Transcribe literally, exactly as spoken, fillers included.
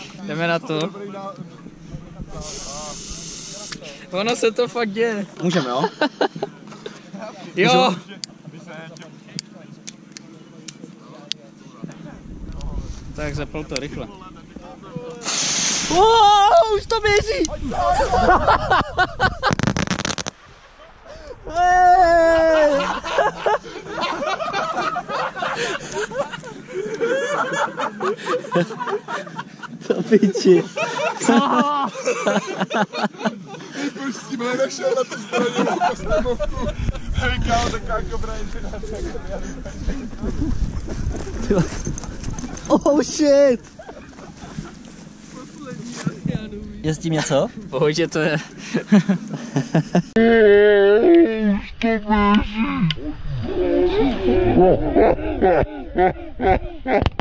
Jdeme na to. Ono se to fakt děje. Můžeme, jo? Jo. Tak zapal to rychle. Wow, už to běží! To piči. Už s tím nešel na tu straněvou postanovku. Říkal taká kobra inžinace. Oh shit! Je s tím něco? Pohodě to je. Už to běží.